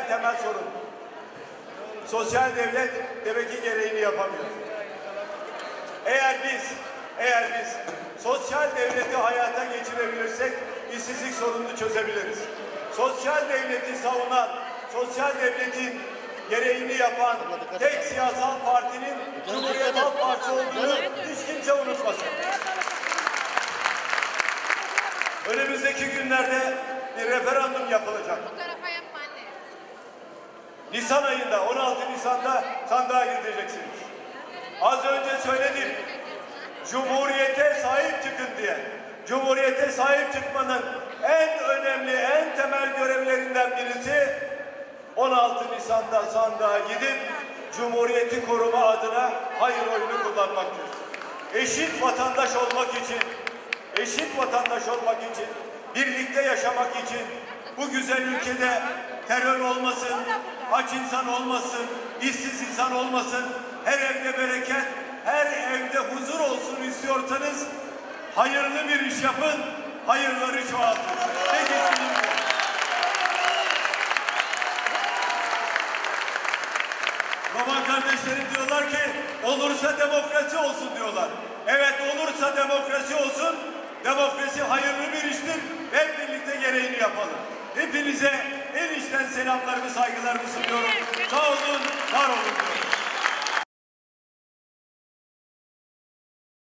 temel sorun. Sosyal devlet demek ki gereğini yapamıyor. Eğer biz sosyal devleti hayata geçirebilirsek işsizlik sorununu çözebiliriz. Sosyal devleti savunan, sosyal devletin gereğini yapan tek siyasal partinin Cumhuriyet Halk Partisi olduğunu hiç kimse unutmasın. Önümüzdeki günlerde bir referandum yapılacak. Nisan ayında, 16 Nisan'da sandığa gideceksiniz. Az önce söyledim, Cumhuriyete sahip çıkın diye. Cumhuriyete sahip çıkmanın en önemli, en temel görevlerinden birisi 16 Nisan'da sandığa gidip Cumhuriyeti koruma adına hayır oyunu kullanmaktır. Eşit vatandaş olmak için, birlikte yaşamak için, bu güzel ülkede terör olmasın, aç insan olmasın, işsiz insan olmasın, her evde bereket, her evde huzur olsun istiyorsanız hayırlı bir iş yapın, hayırları çoğaltın. Tek isteğim bu. Roman kardeşlerim diyorlar ki olursa demokrasi olsun diyorlar. Evet, olursa demokrasi olsun. Demokrasi hayırlı bir iştir. Hep birlikte gereğini yapalım. Hepinize en içten selamlarımı, saygılarımı sunuyorum. Sağ olun, var olun diyorum.